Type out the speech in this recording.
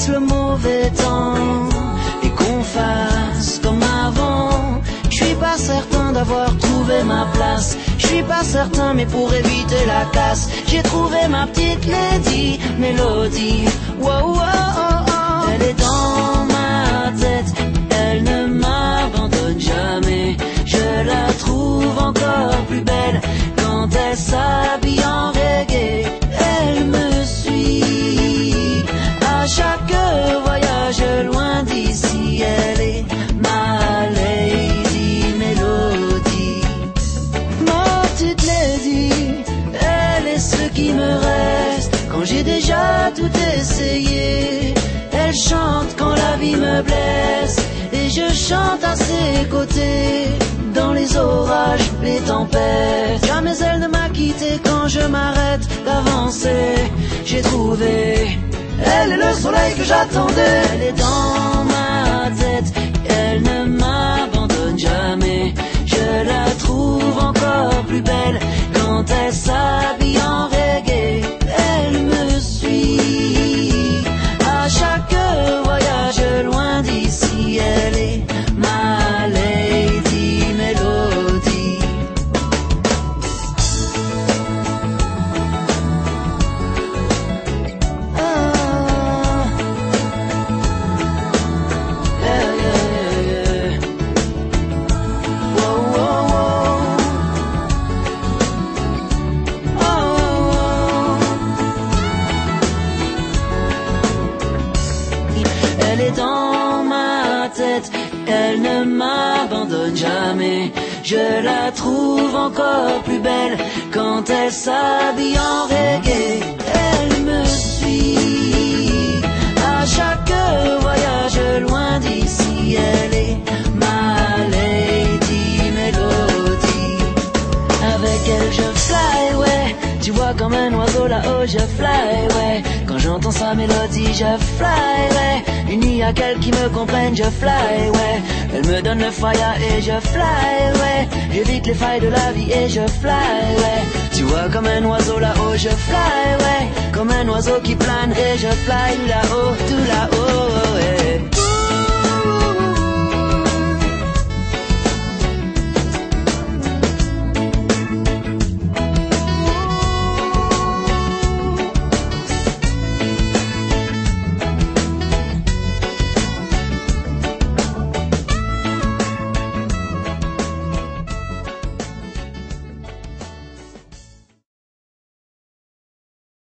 passe le mauvais temps et qu'on fasse comme avant. Je suis pas certain d'avoir trouvé ma place, je suis pas certain, mais pour éviter la casse, j'ai trouvé ma petite lady Mélodie. Wow, wow, oh, oh. Elle est dans ma tête, elle ne m'abandonne jamais. Je la trouve encore plus belle quand elle s'habille en reggae. Elle me suit à chaque voyage loin d'ici. Elle est ma lady Mélodie. Ma petite lady, elle est ce qui me reste quand j'ai déjà tout essayé. Elle chante quand la vie me blesse et je chante à ses côtés. Dans les orages, les tempêtes, jamais elle ne m'a quitté quand je m'arrête d'avancer. J'ai trouvé, elle est le soleil que j'attendais. Elle est dans ma tête, elle ne m'abandonne jamais. Je la trouve encore plus belle quand elle s'habille en reggae. Elle me suit à chaque voyage loin d'ici. Elle est ma lady Mélodie. Ah, yeah, yeah, yeah. Wow, wow, wow. Oh. Elle est dans ma tête, elle ne m'abandonne jamais. Je la trouve encore plus belle quand elle s'habille en reggae. Elle me suit à chaque voyage loin d'ici. Elle est ma lady Mélodie. Avec elle je fly, ouais. Tu vois comme un oiseau là-haut je fly, ouais. Quand j'entends sa mélodie je fly, ouais. Il n'y a qu'elle qui me comprenne, je fly, ouais. Elle me donne le fire et je fly, ouais. J'évite les failles de la vie et je fly, ouais. Tu vois comme un oiseau là-haut je fly, ouais. Comme un oiseau qui plane et je fly là-haut.